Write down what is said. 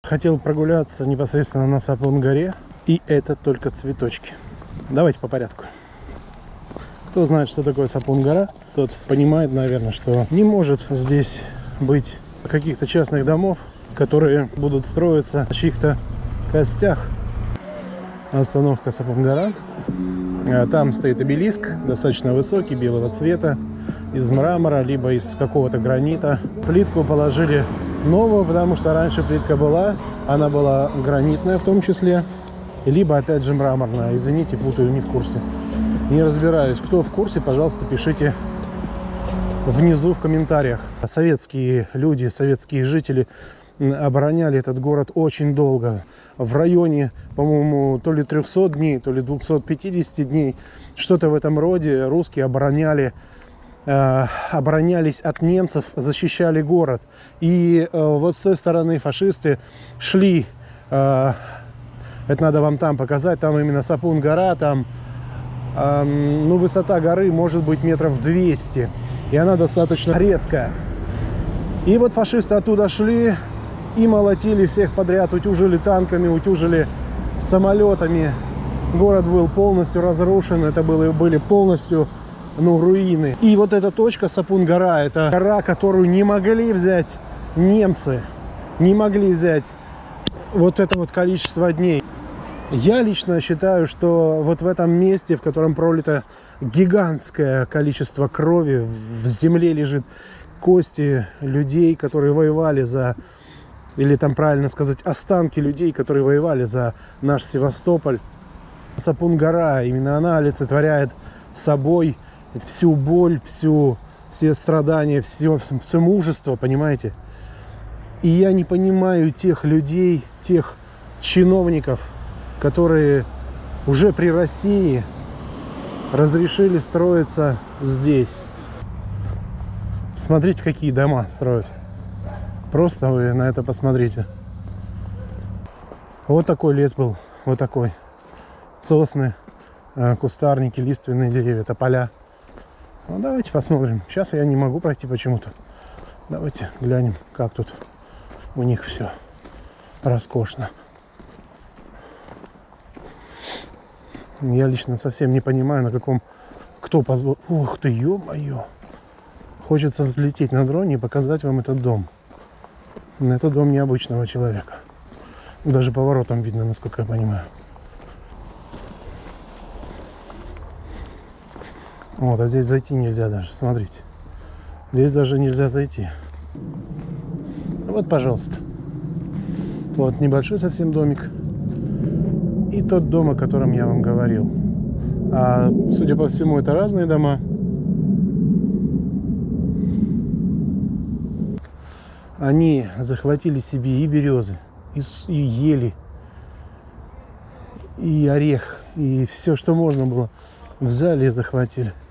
Хотел прогуляться непосредственно на Сапун-горе, и это только цветочки. Давайте по порядку. Кто знает, что такое Сапун-гора, тот понимает, наверное, что не может здесь быть каких-то частных домов, которые будут строиться на чьих-то костях. Остановка Сапун-гора. Там стоит обелиск, достаточно высокий, белого цвета, из мрамора, либо из какого-то гранита. Плитку положили новую, потому что раньше плитка была, она была гранитная в том числе, либо опять же мраморная. Извините, путаю, не в курсе. Не разбираюсь. Кто в курсе, пожалуйста, пишите внизу в комментариях. Советские люди, советские жители обороняли этот город очень долго. В районе, по-моему, то ли 300 дней, то ли 250 дней, что-то в этом роде. Русские оборонялись от немцев, защищали город. И вот с той стороны фашисты шли, это надо вам там показать, там именно Сапун-гора, там ну, высота горы может быть метров 200, и она достаточно резкая. И вот фашисты оттуда шли и молотили всех подряд, утюжили танками, утюжили самолетами. Город был полностью разрушен, это были полностью, ну, руины. И вот эта точка Сапун-гора, это гора, которую не могли взять немцы, не могли взять вот это вот количество дней. Я лично считаю, что вот в этом месте, в котором пролито гигантское количество крови, в земле лежит кости людей, которые воевали за, или там правильно сказать, останки людей, которые воевали за наш Севастополь. Сапун-гора, именно она олицетворяет собой всю боль, все страдания, все мужество, понимаете? И я не понимаю тех людей, тех чиновников, которые уже при России разрешили строиться здесь. Смотрите, какие дома строят. Просто вы на это посмотрите. Вот такой лес был, вот такой. Сосны, кустарники, лиственные деревья, тополя. Ну, давайте посмотрим. Сейчас я не могу пройти почему-то. Давайте глянем, как тут у них все роскошно. Я лично совсем не понимаю, на каком... Кто позволил... Ух ты, ё-моё! Хочется взлететь на дроне и показать вам этот дом. Это дом необычного человека. Даже поворотом видно, насколько я понимаю. Вот, а здесь зайти нельзя даже, смотрите. Здесь даже нельзя зайти. Вот, пожалуйста. Вот небольшой совсем домик. И тот дом, о котором я вам говорил. А, судя по всему, это разные дома. Они захватили себе и березы, и ели, и орех, и все, что можно было, взяли и захватили.